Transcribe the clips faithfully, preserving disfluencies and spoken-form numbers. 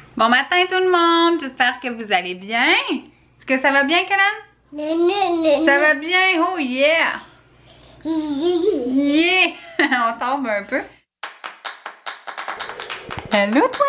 Bon matin tout le monde, j'espère que vous allez bien. Est-ce que ça va bien, Kelan? Non, non, non. Ça va bien? Oh yeah! Yeah! On tombe un peu. Allô toi?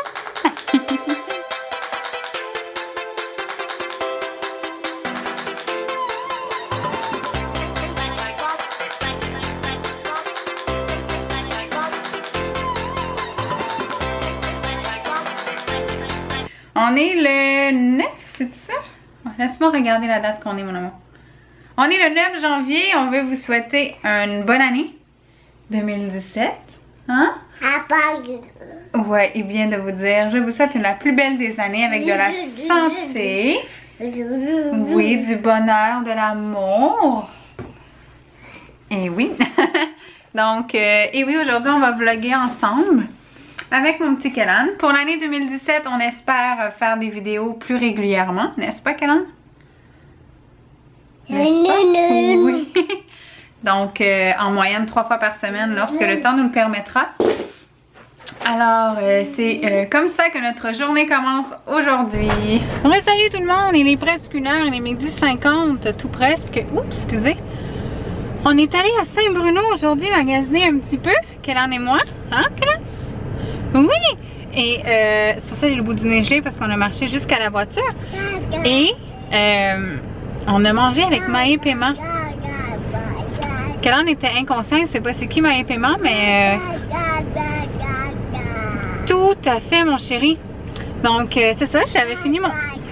On est le neuf, c'est ça? Laisse-moi regarder la date qu'on est, mon amour. On est le neuf janvier, on veut vous souhaiter une bonne année deux mille dix-sept. Hein? Ouais, il vient de vous dire, je vous souhaite la plus belle des années avec de la santé. Oui, du bonheur, de l'amour. Et oui. Donc, euh, et oui, aujourd'hui, on va vlogger ensemble avec mon petit Kelan. Pour l'année deux mille dix-sept, on espère faire des vidéos plus régulièrement. N'est-ce pas, Kelan? N'est-ce pas? Oui. Donc, euh, en moyenne, trois fois par semaine, lorsque le temps nous le permettra. Alors, euh, c'est euh, comme ça que notre journée commence aujourd'hui. Oui, salut tout le monde! Il est presque une heure, il est midi cinquante, tout presque. Oups, excusez. On est allé à Saint-Bruno aujourd'hui magasiner un petit peu, Kelan et moi. Hein, Kelan? Oui! Et euh, c'est pour ça que j'ai le bout du nez gelé parce qu'on a marché jusqu'à la voiture. Et euh, on a mangé avec Maë Paiement. Kelan était inconscient, je sais pas c'est qui Maë Paiement, mais euh, tout à fait mon chéri. Donc euh, c'est ça, j'avais fini mon...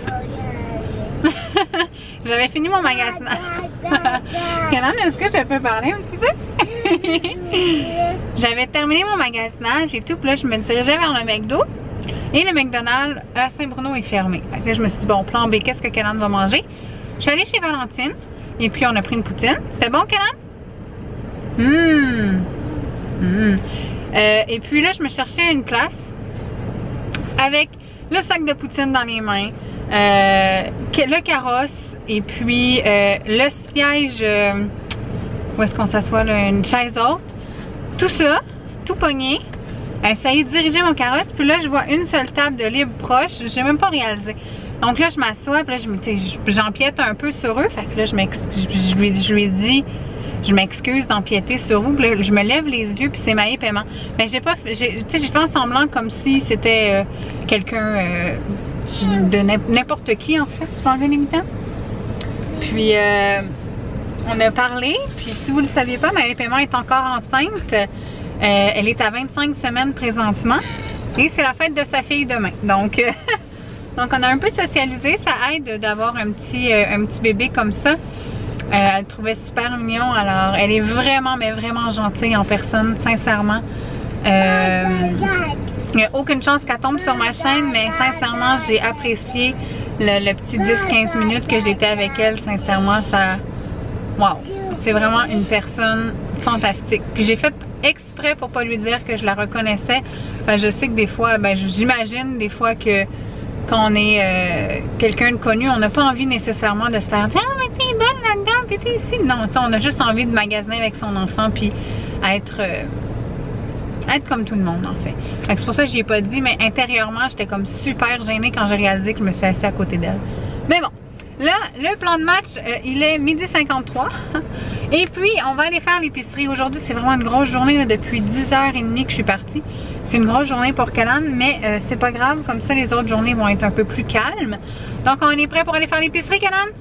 j'avais fini mon magasinage. Kelan, est-ce que je peux parler un petit peu? J'avais terminé mon magasinage et tout, puis là je me dirigeais vers le McDo. Et le McDonald's à Saint-Bruno est fermé. Fait que là je me suis dit, bon, plan B, qu'est-ce que Kelan va manger? Je suis allée chez Valentine et puis on a pris une poutine. C'était bon, Kelan? Hum! Hum! Euh, et puis là je me cherchais une place avec le sac de poutine dans les mains, euh, le carrosse et puis euh, le siège, euh, où est-ce qu'on s'assoit là, une chaise haute, tout ça, tout pogné, essayer de diriger mon carrosse, puis là je vois une seule table de libre proche, j'ai même pas réalisé. Donc là je m'assois, puis là j'empiète un peu sur eux, fait que là je, je, lui, je lui ai dit, je m'excuse d'empiéter sur vous, puis là, je me lève les yeux, puis c'est Maë Paiement. Mais j'ai pas, tu sais, j'ai fait en semblant comme si c'était euh, quelqu'un euh, de n'importe qui en fait. Tu peux enlever les mitaines? Puis euh, on a parlé, puis si vous le saviez pas, Maë Paiement est encore enceinte. Euh, elle est à vingt-cinq semaines présentement et c'est la fête de sa fille demain. Donc, euh, donc on a un peu socialisé, ça aide d'avoir un petit, euh, un petit bébé comme ça. Euh, elle le trouvait super mignon, alors elle est vraiment, mais vraiment gentille en personne, sincèrement. Euh, il n'y a aucune chance qu'elle tombe sur ma chaîne, mais sincèrement, j'ai apprécié le, le petit dix à quinze minutes que j'étais avec elle. Sincèrement, ça... Wow! C'est vraiment une personne fantastique. Puis j'ai fait exprès pour pas lui dire que je la reconnaissais. Enfin, je sais que des fois, ben, j'imagine des fois que quand on est euh, quelqu'un de connu, on n'a pas envie nécessairement de se faire dire « Ah, mais t'es bonne là-dedans, puis t'es ici. » Non, on a juste envie de magasiner avec son enfant, puis être, euh, être comme tout le monde, en fait. C'est pour ça que je n'y ai pas dit, mais intérieurement, j'étais comme super gênée quand j'ai réalisé que je me suis assise à côté d'elle. Mais bon, là, le plan de match, euh, il est midi cinquante-trois. Et puis, on va aller faire l'épicerie. Aujourd'hui, c'est vraiment une grosse journée, là, depuis dix heures trente que je suis partie. C'est une grosse journée pour Kelan, mais euh, c'est pas grave. Comme ça, les autres journées vont être un peu plus calmes. Donc, on est prêt pour aller faire l'épicerie, Kelan?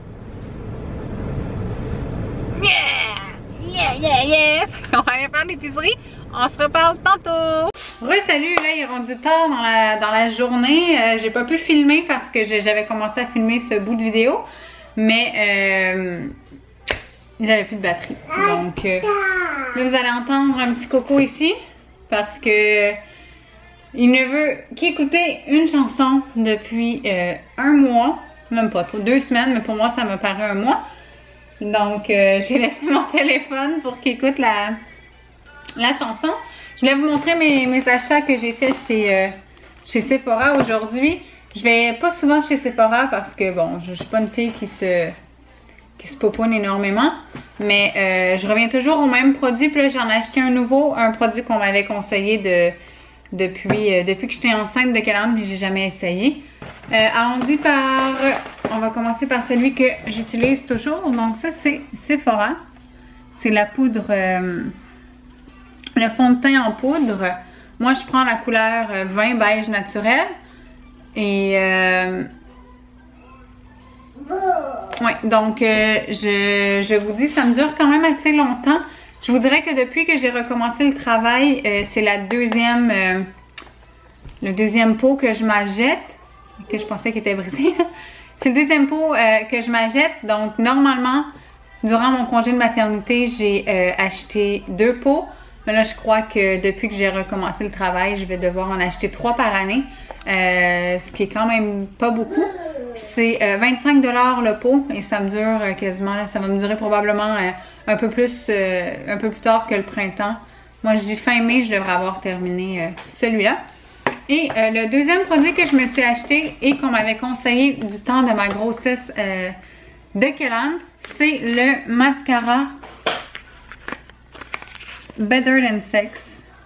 Yeah! Yeah, yeah, yeah! On va aller faire l'épicerie. On se reparle tantôt! Re-salut! Là, il est rendu tard dans la, dans la journée. Euh, j'ai pas pu filmer parce que j'avais commencé à filmer ce bout de vidéo. Mais... Euh, j'avais plus de batterie. Donc, euh, là, vous allez entendre un petit coco ici. Parce que il ne veut qu'écouter une chanson depuis euh, un mois. Même pas trop, deux semaines, mais pour moi, ça me paraît un mois. Donc, euh, j'ai laissé mon téléphone pour qu'il écoute la, la chanson. Je voulais vous montrer mes, mes achats que j'ai fait chez, euh, chez Sephora aujourd'hui. Je vais pas souvent chez Sephora parce que, bon, je, je suis pas une fille qui se... qui se popoune énormément, mais euh, je reviens toujours au même produit. Puis là j'en ai acheté un nouveau, un produit qu'on m'avait conseillé de depuis, euh, depuis que j'étais enceinte de Kellan, puis j'ai jamais essayé. Euh, Allons-y par... On va commencer par celui que j'utilise toujours. Donc ça, c'est Sephora. C'est la poudre... Euh, le fond de teint en poudre. Moi, je prends la couleur vin beige naturel. Et... Euh, ouais, donc euh, je, je vous dis, ça me dure quand même assez longtemps. Je vous dirais que depuis que j'ai recommencé le travail, euh, c'est la deuxième... Euh, le deuxième pot que je m'achète. Que je pensais qu'il était brisé. C'est le deuxième pot euh, que je m'achète. Donc, normalement, durant mon congé de maternité, j'ai euh, acheté deux pots. Mais là, je crois que depuis que j'ai recommencé le travail, je vais devoir en acheter trois par année. Euh, ce qui est quand même pas beaucoup. C'est euh, vingt-cinq dollars le pot et ça me dure euh, quasiment, là, ça va me durer probablement euh, un peu plus, euh, un peu plus tard que le printemps. Moi, je dis fin mai, je devrais avoir terminé euh, celui-là. Et euh, le deuxième produit que je me suis acheté et qu'on m'avait conseillé du temps de ma grossesse euh, de Kellan, c'est le mascara Better Than Sex.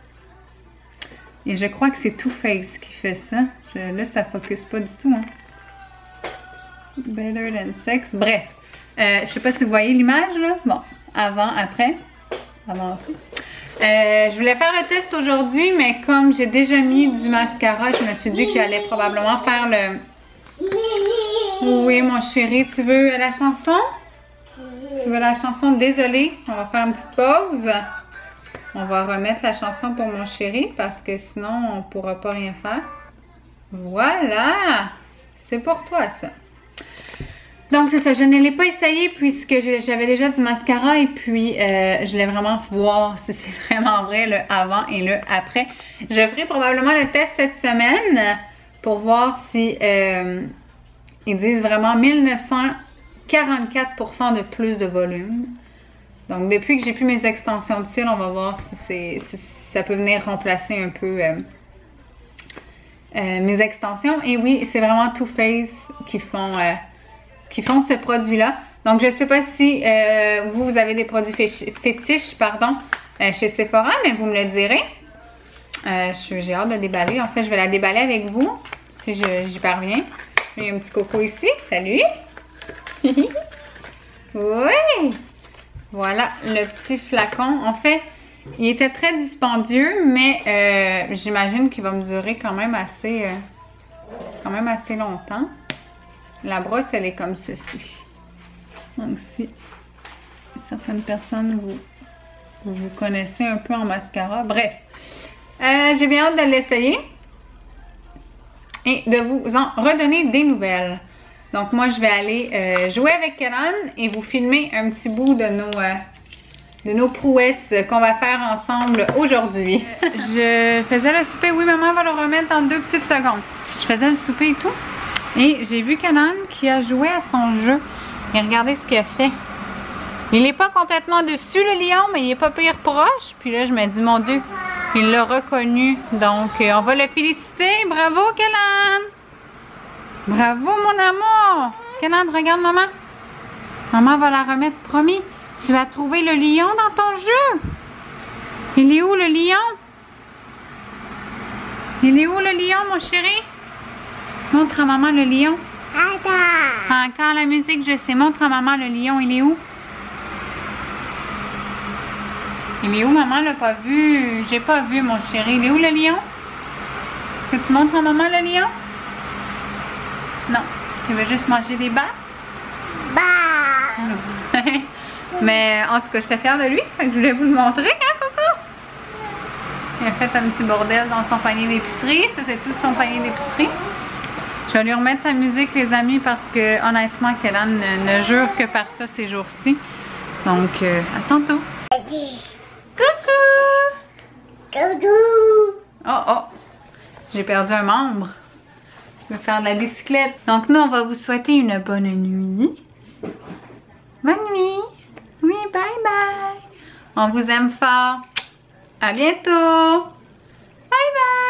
Et je crois que c'est Too Faced qui fait ça. Je, là, ça focus pas du tout. Hein. Better Than Sex. Bref, euh, je sais pas si vous voyez l'image là. Bon, avant, après. Avant, après. Euh, je voulais faire le test aujourd'hui, mais comme j'ai déjà mis du mascara, je me suis dit que j'allais probablement faire le... Oui, mon chéri, tu veux la chanson? Tu veux la chanson? Désolée, on va faire une petite pause. On va remettre la chanson pour mon chéri parce que sinon, on ne pourra pas rien faire. Voilà! C'est pour toi, ça. Donc, c'est ça. Je ne l'ai pas essayé puisque j'avais déjà du mascara et puis euh, je voulais vraiment voir si c'est vraiment vrai le avant et le après. Je ferai probablement le test cette semaine pour voir si euh, ils disent vraiment mille neuf cent quarante-quatre pour cent de plus de volume. Donc, depuis que j'ai plus mes extensions de cils, on va voir si, si ça peut venir remplacer un peu euh, euh, mes extensions. Et oui, c'est vraiment Too Faced qui font... Euh, qui font ce produit-là. Donc, je ne sais pas si euh, vous, vous avez des produits fétiches, pardon, euh, chez Sephora, mais vous me le direz. Euh, j'ai hâte de déballer. En fait, je vais la déballer avec vous, si j'y parviens. Il y a un petit coco ici. Salut! Oui! Voilà, le petit flacon. En fait, il était très dispendieux, mais euh, j'imagine qu'il va me durer quand même assez, euh, quand même assez longtemps. La brosse, elle est comme ceci. Donc, si certaines personnes, vous, vous, vous connaissez un peu en mascara. Bref, euh, j'ai bien hâte de l'essayer et de vous en redonner des nouvelles. Donc, moi, je vais aller euh, jouer avec Kellan et vous filmer un petit bout de nos, euh, de nos prouesses qu'on va faire ensemble aujourd'hui. Je faisais le souper. Oui, maman va le remettre dans deux petites secondes. Je faisais le souper et tout. Et j'ai vu Kellan qui a joué à son jeu. Et regardez ce qu'il a fait. Il n'est pas complètement dessus le lion, mais il est pas pire proche. Puis là, je me dis, mon Dieu, il l'a reconnu. Donc, euh, on va le féliciter. Bravo, Kellan! Bravo, mon amour! Kellan, regarde maman. Maman va la remettre, promis. Tu as trouvé le lion dans ton jeu. Il est où le lion? Il est où le lion, mon chéri? Montre à maman le lion. Attends. Encore la musique, je sais. Montre à maman le lion. Il est où? Il est où, maman? L'a pas vu. J'ai pas vu, mon chéri. Il est où le lion? Est-ce que tu montres à maman le lion? Non. Tu veux juste manger des bas? Bah. Mais en tout cas, j'étais fière de lui. Fait que je voulais vous le montrer, hein, Coco? Il a fait un petit bordel dans son panier d'épicerie. Ça, c'est tout son panier d'épicerie. Je vais lui remettre sa musique, les amis, parce que honnêtement, Kellan ne, ne jure que par ça ces jours-ci. Donc, euh, à tantôt. Coucou! Coucou! Oh, oh! J'ai perdu un membre. Je vais faire de la bicyclette. Donc, nous, on va vous souhaiter une bonne nuit. Bonne nuit! Oui, bye bye! On vous aime fort. À bientôt! Bye bye!